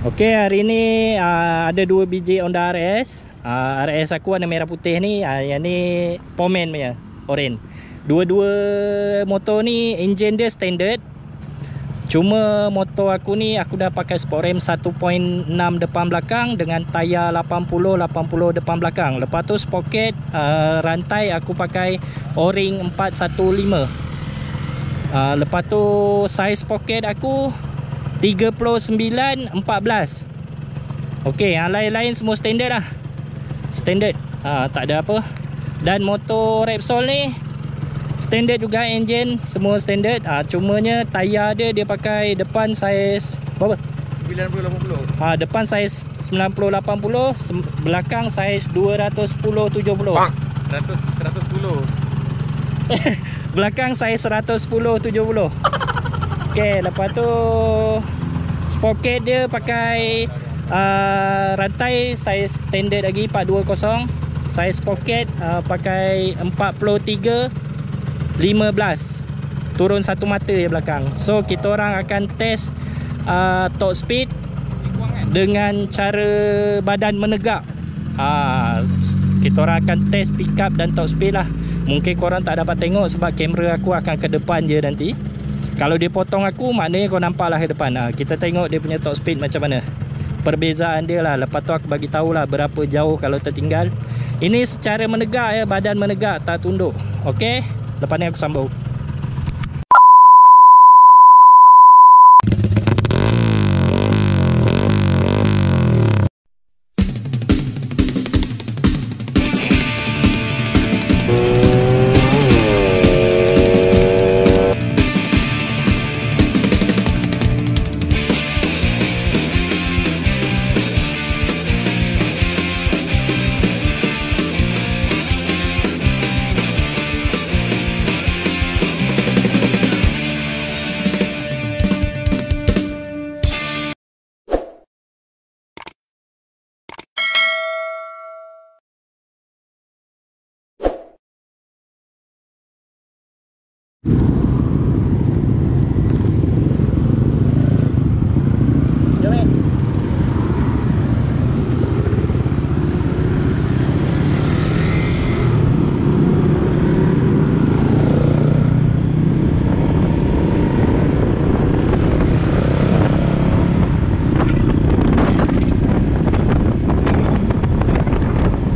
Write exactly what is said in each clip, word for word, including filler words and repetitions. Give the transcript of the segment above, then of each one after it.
Okey, hari ni uh, ada dua biji Honda R S. uh, R S aku warna merah putih ni, uh, yang ni Pomen punya, oren. Dua-dua motor ni enjin dia standard. Cuma motor aku ni aku dah pakai sport rim satu perpuluhan enam depan belakang dengan tayar lapan puluh lapan puluh depan belakang. Lepas tu sprocket, uh, rantai aku pakai O-ring empat satu lima. uh, Lepas tu saiz sprocket aku tiga puluh sembilan empat belas. Okey, yang lain-lain semua standard lah. Standard, ha, tak ada apa. Dan motor Repsol ni standard juga, engine semua standard. ha, Cumanya tayar dia Dia pakai depan saiz berapa? sembilan puluh lapan puluh. ha, Depan saiz sembilan puluh lapan puluh, belakang saiz dua ratus sepuluh tujuh puluh. Bang, seratus seratus sepuluh. Belakang saiz seratus sepuluh tujuh puluh. Okey, lepas tu sprocket dia pakai uh, rantai saiz standard lagi empat dua kosong. Saiz sprocket uh, pakai empat puluh tiga lima belas. Turun satu mata je belakang. So kita orang akan test uh, top speed dengan cara badan menegak. uh, Kita orang akan test pick up dan top speed lah. Mungkin korang tak dapat tengok sebab kamera aku akan ke depan je nanti. Kalau dia potong aku, maknanya kau nampak lah ke depan. ha, Kita tengok dia punya top speed macam mana, perbezaan dia lah. Lepas tu aku bagi tahulah berapa jauh kalau tertinggal. Ini secara menegak ya, badan menegak, tak tunduk. Okey, lepas ni aku sambung.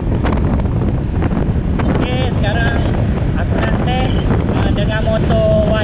Motor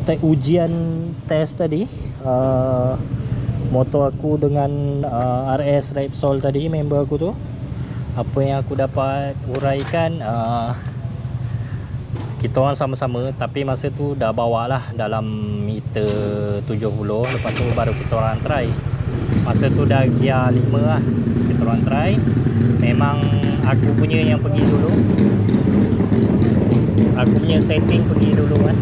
te- ujian test tadi, uh, motor aku dengan uh, R S Repsol tadi, member aku tu, apa yang aku dapat uraikan, uh, kita orang sama-sama, tapi masa tu dah bawa lah dalam meter tujuh puluh. Lepas tu baru kita orang try. Masa tu dah gear lima lah kita orang try. Memang aku punya yang pergi dulu, aku punya setting pergi dulu kan.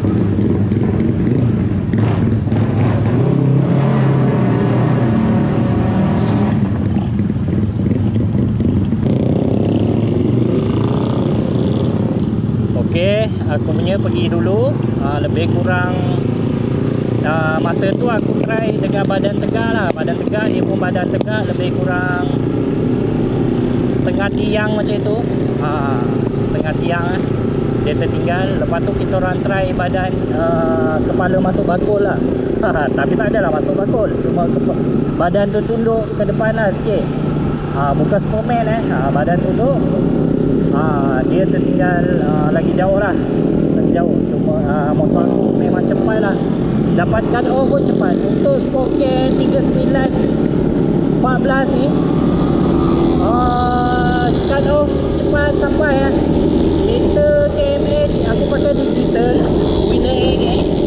Okey, aku punya pergi dulu. uh, Lebih kurang uh, masa tu aku try dengan badan tegak lah. Badan tegak, dia pun badan tegak. Lebih kurang setengah tiang macam tu. uh, Setengah tiang lah dia tertinggal. Lepas tu kita orang try badan, uh, kepala masuk bakul lah. Tapi tak adalah masuk bakul, cuma badan tu tunduk ke depan lah sikit. uh, Bukan Superman eh. uh, Badan tunduk. Ha, dia tertinggal uh, lagi jauh lah. Lagi jauh. Cuma uh, motor aku memang cepat lah. Dapat cut off pun cepat. Untuk Spokane tiga sembilan empat belas ni, uh, cut off cepat sampai lah. Meter K M H aku pakai digital Winner eight eh.